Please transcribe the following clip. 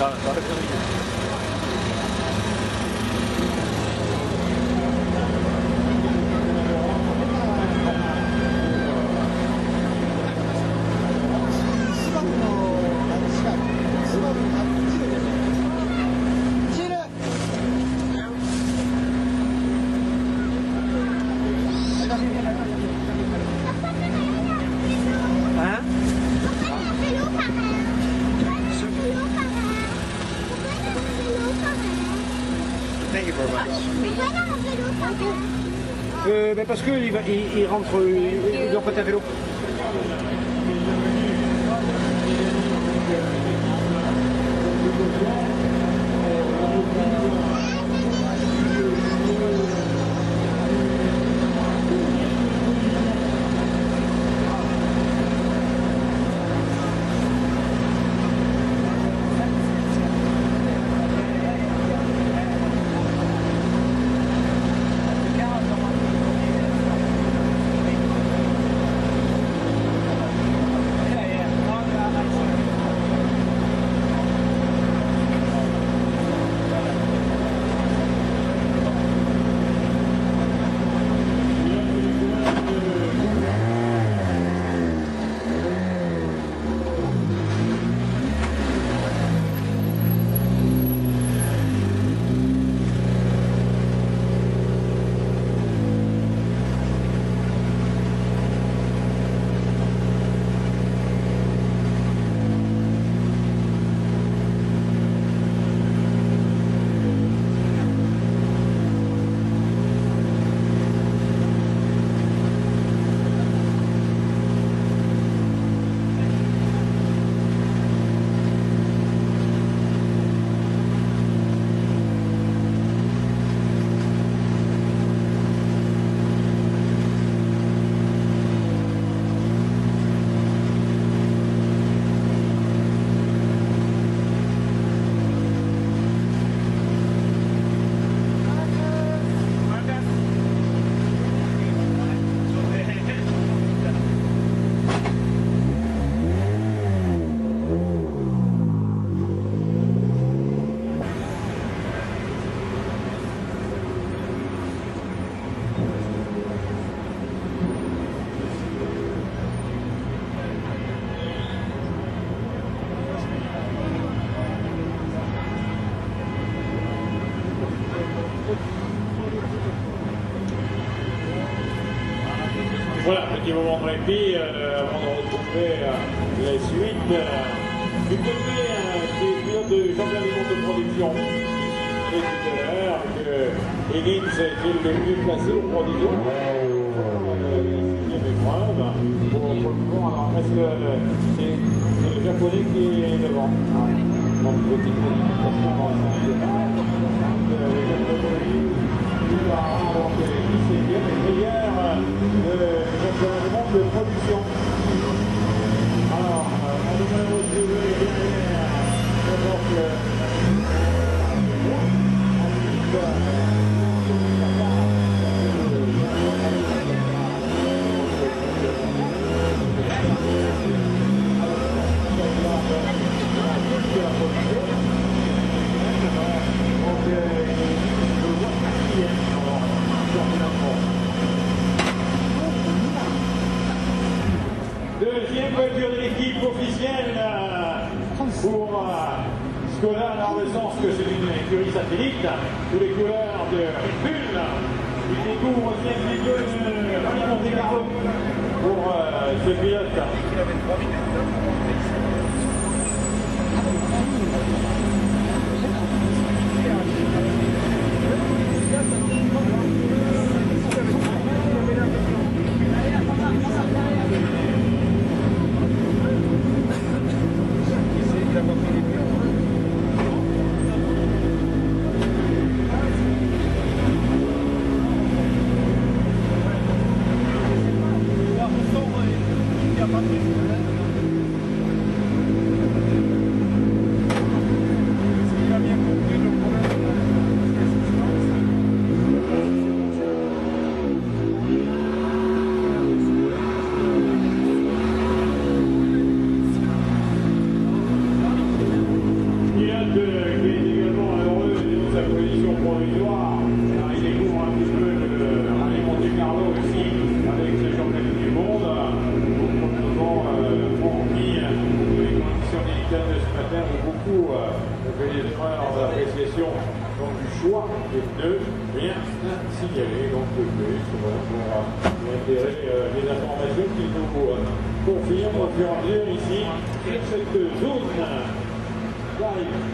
Parce qu'il rentre, il doit prêter un vélo. Voilà, petit moment de répit avant de retrouver la suite. Du côté des pilotes de championnat du monde de production, et tout à l'heure que Higgins a été le mieux placé au production. Alors, est-ce que c'est le japonais qui est devant? Donc, petite modification dans le championnat. Donc, il s'est bien meilleur de production. Alors, on numéro 2 est derrière. Donc, deuxième voiture de l'équipe officielle pour Skoda, dans le sens que c'est une écurie satellite, sous les couleurs de Red Bull. Il découvre aussi un petit peu de Monte Carlo pour ce pilote. qui est également heureux de sa position provisoire. Alors, il découvre un petit peu le Rallye Monte-Carlo aussi, avec ses championnats du monde. Probablement, qui, les conditions délicates de ce matin, ont beaucoup fait les erreurs d'appréciation du choix des deux bien signalé. Donc, pour l'intérêt des informations qu'il nous confirme au fur et à mesure ici, sur cette zone d'arrivée.